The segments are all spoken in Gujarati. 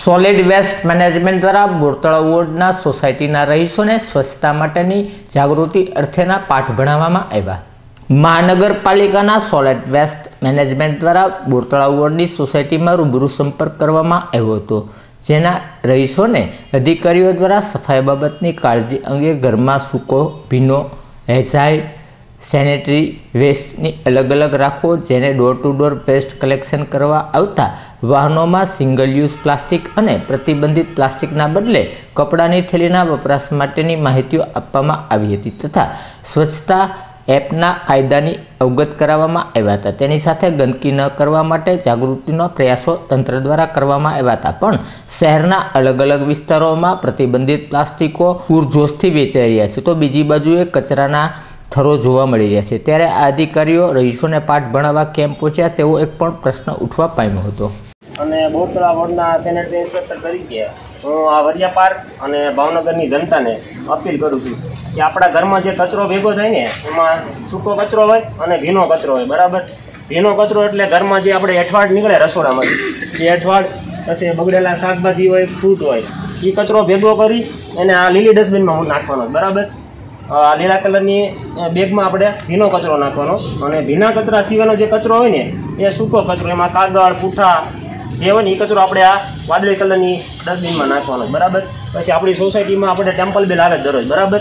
સોલિડ વેસ્ટ મેનેજમેન્ટ દ્વારા બોરતળાવ વોર્ડના સોસાયટીના રહીશોને સ્વચ્છતા માટેની જાગૃતિ અર્થેના પાઠ ભણાવવામાં આવ્યા। મહાનગરપાલિકાના સોલિડ વેસ્ટ મેનેજમેન્ટ દ્વારા બોરતળાવ વોર્ડની સોસાયટીમાં રૂબરૂ સંપર્ક કરવામાં આવ્યો હતો, જેના રહીશોને અધિકારીઓ દ્વારા સફાઈ બાબતની કાળજી અંગે ઘરમાં સૂકો, ભીનો, હેઝાર્ડ, સેનેટરી વેસ્ટની અલગ અલગ રાખવો, જેને door to door waste collection કરવા આવતા વાહનોમાં સિંગલ યુઝ પ્લાસ્ટિક અને પ્રતિબંધિત પ્લાસ્ટિકના બદલે કપડાની થેલીના વપરાશ માટેની માહિતીઓ આપવામાં આવી હતી તથા સ્વચ્છતા એપના કાયદાની અવગત કરાવવામાં આવ્યા હતા। તેની સાથે ગંદકી ન કરવા માટે જાગૃતિનો પ્રયાસો તંત્ર દ્વારા કરવામાં આવ્યા હતા, પણ શહેરના અલગ અલગ વિસ્તારોમાં પ્રતિબંધિત પ્લાસ્ટિકો પૂરજોશથી વેચાઈ રહ્યા છે, તો બીજી બાજુએ કચરાના થરો જોવા મળી રહ્યા છે। ત્યારે આ અધિકારીઓ રહીશોને પાઠ ભણાવવા કેમ પહોંચ્યા તેવો એક પણ પ્રશ્ન ઉઠવા પામ્યો હતો। અને બોરતળાવ વોર્ડના સેનેટરી ઇન્સ્પેક્ટર તરીકે હું આ વરિયા પાર્ક અને ભાવનગરની જનતાને અપીલ કરું છું કે આપણા ઘરમાં જે કચરો ભેગો થાય ને એમાં સૂકો કચરો હોય અને ભીનો કચરો હોય, બરાબર। ભીનો કચરો એટલે ઘરમાં જે આપણે એઠવાડ નીકળે રસોડામાંથી, એ એઠવાડ પછી બગડેલા શાકભાજી હોય, ફ્રૂટ હોય, એ કચરો ભેગો કરી એને આ લીલી ડસ્ટબિનમાં નાખવાનો, બરાબર। લીલા કલરની બેગમાં આપણે ભીનો કચરો નાખવાનો અને ભીના કચરા સિવાયનો જે કચરો હોય ને એ સૂકો કચરો, એમાં કાગળ, પૂઠા જે હોય ને એ કચરો આપણે આ વાદળી કલરની ડસ્ટબિનમાં નાખવાનો, બરાબર। પછી આપણી સોસાયટીમાં આપણે ટેમ્પલ બેલ આવે દરરોજ, બરાબર।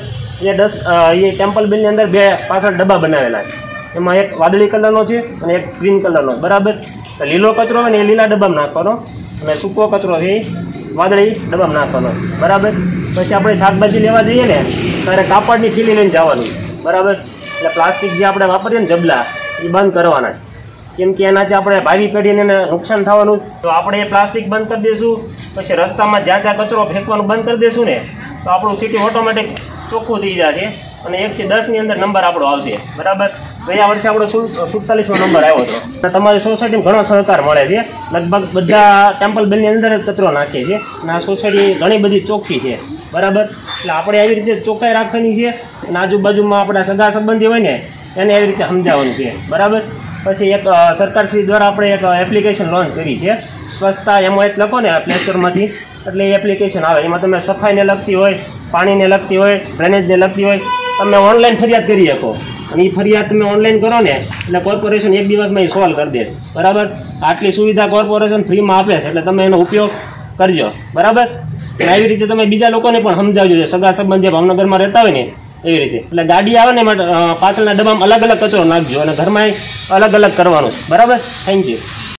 એ ટેમ્પલ બેલની અંદર બે પાછળ ડબ્બા બનાવેલા છે, એમાં એક વાદળી કલરનો છે અને એક ગ્રીન કલરનો, બરાબર। લીલો કચરો હોય ને એ લીલા ડબ્બામાં નાખવાનો અને સૂકો કચરો છે એ વાદળી ડબ્બામાં નાખવાનો, બરાબર। પછી આપણે શાકભાજી લેવા જઈએ ને ત્યારે કાપડની થેલી લઈને જવાનું, બરાબર। એટલે પ્લાસ્ટિક જે આપણે વાપરીએ ને જબલા એ બંધ કરવાના, કેમ કે એનાથી આપણે ભાવિ પેઢીને નુકસાન થવાનું। તો આપણે એ પ્લાસ્ટિક બંધ કરી દઈશું, પછી રસ્તામાં જ્યાં ત્યાં કચરો ફેંકવાનું બંધ કરી દઈશું ને તો આપણું સિટી ઓટોમેટિક ચોખ્ખું થઈ જશે અને 1 થી 10ની અંદર નંબર આપણો આવશે, બરાબર। ગયા વર્ષે આપણો 47મો નંબર આવ્યો હતો અને તમારી સોસાયટીમાં ઘણો સહકાર મળે છે, લગભગ બધા ટેમ્પલ બેલની અંદર જ કચરો નાખીએ છીએ અને આ સોસાયટી ઘણી બધી ચોખ્ખી છે, બરાબર। એટલે આપણે એવી રીતે ચોખ્ખાઈ રાખવાની છે અને આજુબાજુમાં આપણા સગા સંબંધી હોય ને એને એવી રીતે સમજાવવાનું છે, બરાબર। પછી એક સરકારશ્રી દ્વારા આપણે એક એપ્લિકેશન લોન્ચ કરી છે, સ્વચ્છતા MOH લખો ને પ્લે સ્ટોરમાંથી, એટલે એ એપ્લિકેશન આવે, એમાં તમે સફાઈને લગતી હોય, પાણીને લગતી હોય, ડ્રેનેજને લગતી હોય, તમે ઓનલાઈન ફરિયાદ કરી શકો અને એ ફરિયાદ તમે ઓનલાઈન કરો ને એટલે કોર્પોરેશન એક દિવસમાં એ સોલ્વ કરી દે, બરાબર। આટલી સુવિધા કોર્પોરેશન ફ્રીમાં આપે છે એટલે તમે એનો ઉપયોગ કરજો, બરાબર। અને આવી રીતે તમે બીજા લોકોને પણ સમજાવજો, સગા સંબંધી ભાવનગરમાં રહેતા હોય ને એવી રીતે। એટલે ગાડી આવે ને એમાં પાછળના ડબ્બામાં અલગ અલગ કચરો નાખજો અને ઘરમાં અલગ અલગ કરવાનું, બરાબર। Thank you.